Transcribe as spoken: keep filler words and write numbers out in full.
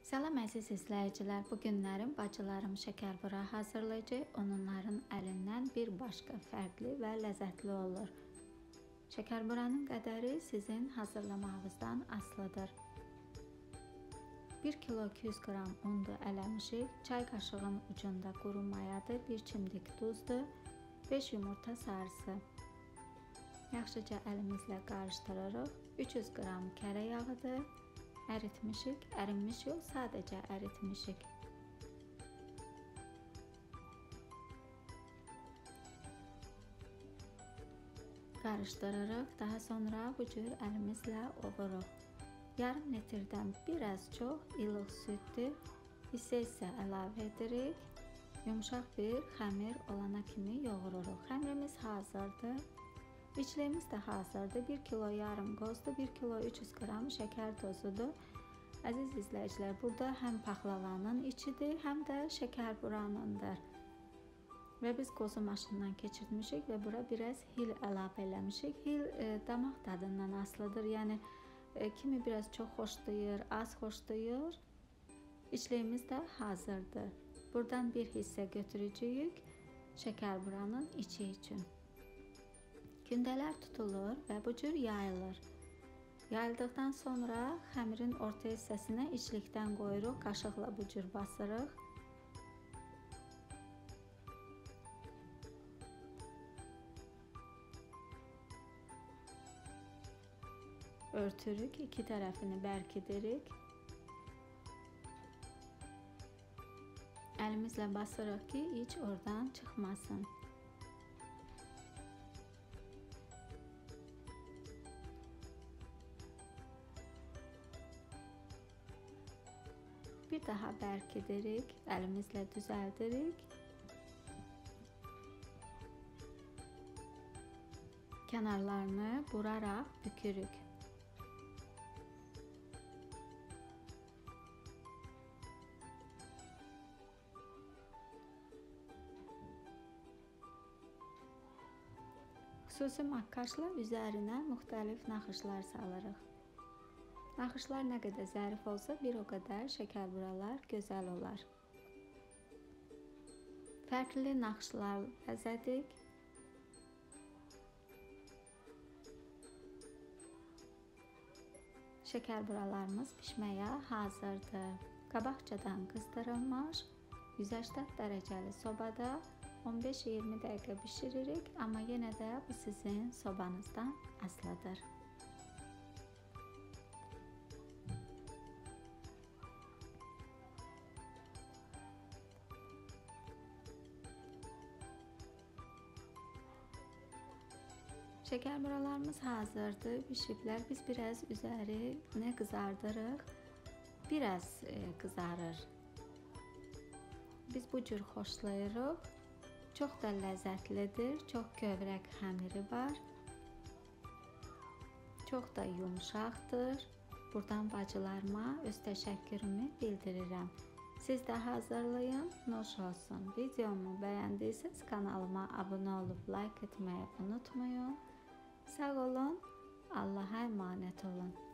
Salam əziz izləyicilər, bu günlərim bacılarım şəkərbura hazırlayacaq. Onların əlindən bir başqa fərqli və ləzzətli olur. Şəkərburanın qədəri sizin hazırlamağınızdan asılıdır. bir kilo iki yüz qram undu eləmişik, çay qaşığının ucunda quru mayadır, bir çimdik duzdur, beş yumurta sarısı. Yaxşıca əlimizlə qarışdırırıq. üç yüz qram kərə yağıdır. Əritmişik, ərinmiş yox, sadəcə əritmişik. Qarışdırırıq, daha sonra bu cür əlimizlə ovuruq. Yarım litrdən biraz çox ilıq süddür, hissə isə əlavə edirik. Yumuşaq bir xəmir olana kimi yoğururuq. Xəmirimiz hazırdır. İçliyimiz də hazırdır. bir kilo yarım qozdur, bir kilo üç yüz qram şəkər tozudur. Əziz izləyicilər, burada həm paxlavanın içidir, həm də şəkərburanındır. Və biz qozu maşından keçirmişik və bura biraz hil əlavə eləmişik. Hil e, damaq dadından asılıdır. Yəni e, kimi biraz çox xoşlayır, az xoşlayır. İçliyimiz də hazırdır. Buradan bir hissə götürəcəyik şəkərburanın içi üçün. Gündələr tutulur və bu cür yayılır. Yayıldıqdan sonra xəmirin orta hissəsinə içlikdən qoyuruq, qaşıqla bu cür basırıq. Örtürük, iki tərəfini bərkidirik. Əlimizlə basırıq ki, iç oradan çıxmasın. Bir daha bərkidirik, əlimizlə düzəldirik. Kənarlarını buraraq bükürük. Xüsusi makkaşla üzərinə müxtəlif naxışlar salırıq. Naxışlar nə qədər zərif olsa, bir o qədər şəkərburalar gözəl olar. Fərqli naxışlar bəzədik. Şəkərburalarımız bişməyə hazırdır. Qabaqcadan qızdırılmış yüz səksən dərəcəli sobada on beş iyirmi dəqiqə bişiririk, amma yenə də bu sizin sobanızdan asılıdır. Şəkərburalarımız hazırdır, bişiblər. Biz biraz üzərini qızardırıq. Biraz e, qızarır. Biz bu cür xoşlayırıq. Çox da ləzzətlidir. Çox kövrək xəmiri var. Çox da yumşaqdır. Buradan bacılarıma öz təşəkkürümü bildirirəm. Siz də hazırlayın, nuş olsun. Videomu bəyəndiyseniz kanalıma abunə olub like etməyi unutmayın. Sağ olun, Allah'a emanet olun.